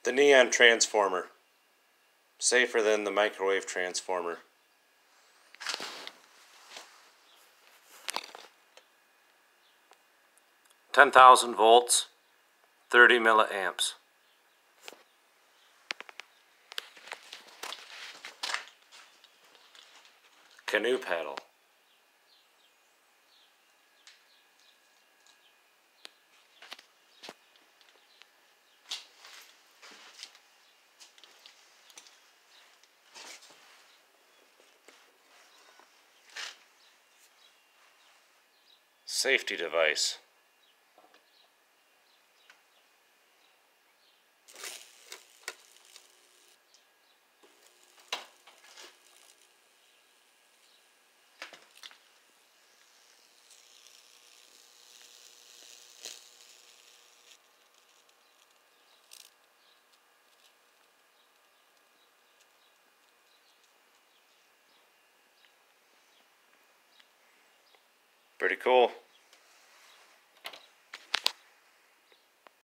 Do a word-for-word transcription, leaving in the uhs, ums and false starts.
The neon transformer. Safer than the microwave transformer. ten thousand volts, thirty milliamps. Canoe paddle. Safety device. Pretty cool.